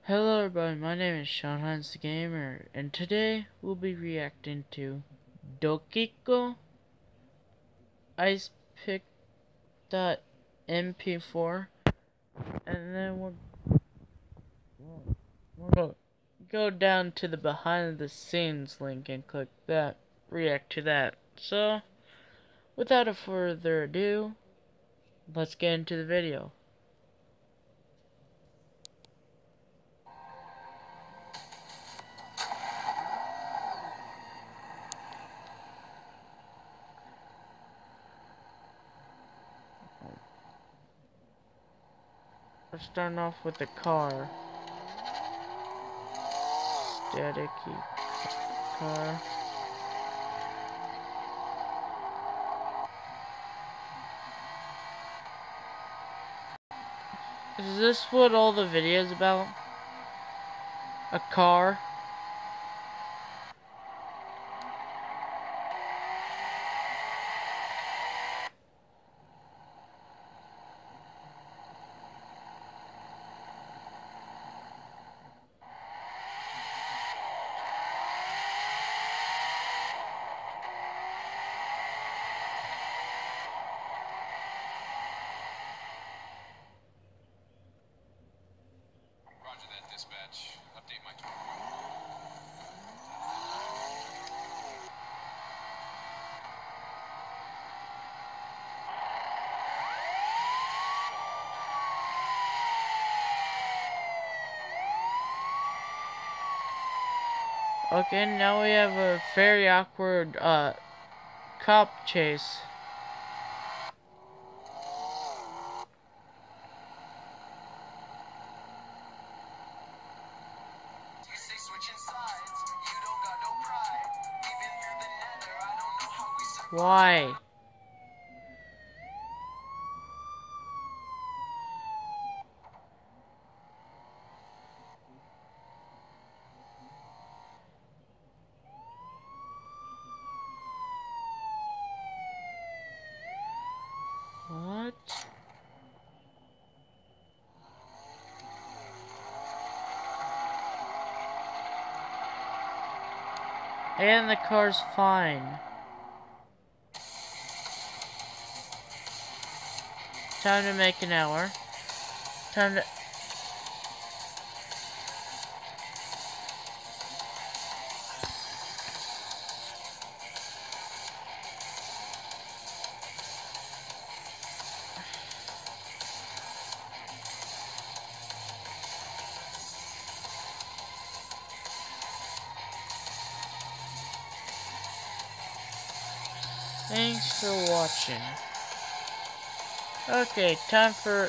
Hello everybody, my name is Sean Hines the Gamer, and today we'll be reacting to Dokego Ice Pick MP4, and then we're gonna go down to the behind the scenes link and click that, react to that. So, without a further ado, let's get into the video. We're starting off with the car. Staticky car. Is this what all the videos about? A car? Roger that, dispatch. Update my tweet. Okay, now we have a very awkward cop chase. You say switching sides. You don't got no pride. Even through the nether, I don't know how we survive. Why? What? And the car's fine. Time to make an hour. Time to... Thanks for watching. Okay, time for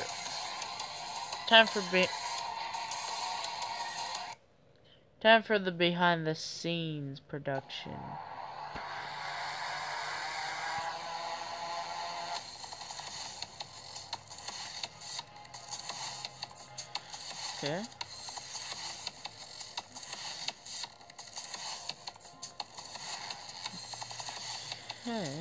the behind the scenes production. Okay. Okay.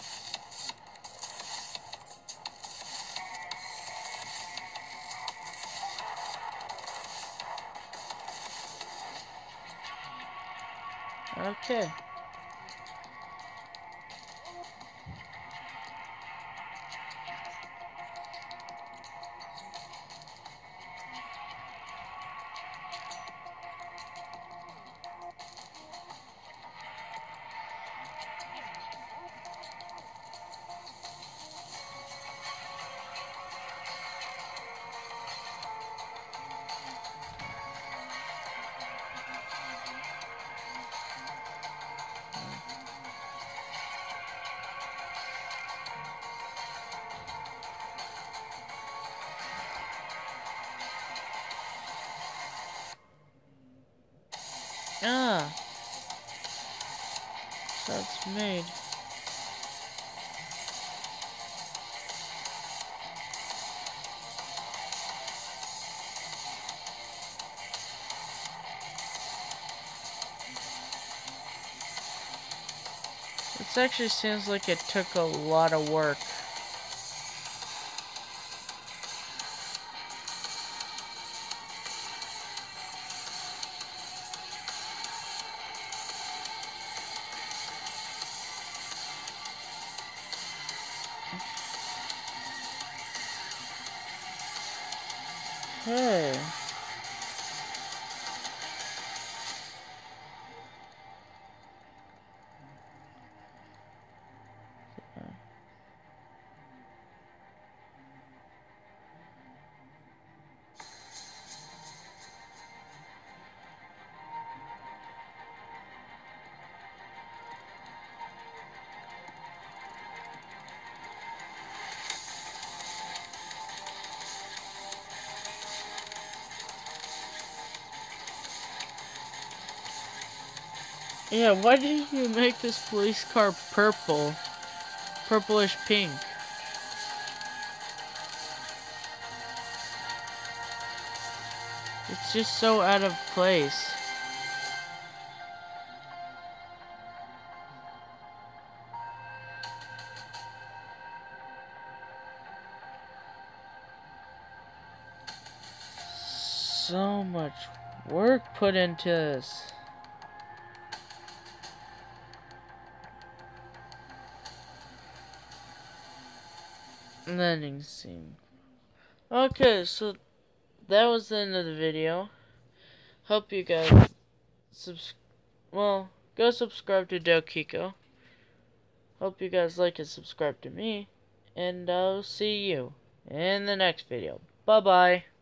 Okay. Ah, so it's made. This actually seems like it took a lot of work. Okay. Yeah, why did you make this police car purple? Purplish pink. It's just so out of place. So much work put into this. Ending scene. Okay, so that was the end of the video. Hope you guys go subscribe to Dokego. Hope you guys like and subscribe to me. And I'll see you in the next video. Bye bye.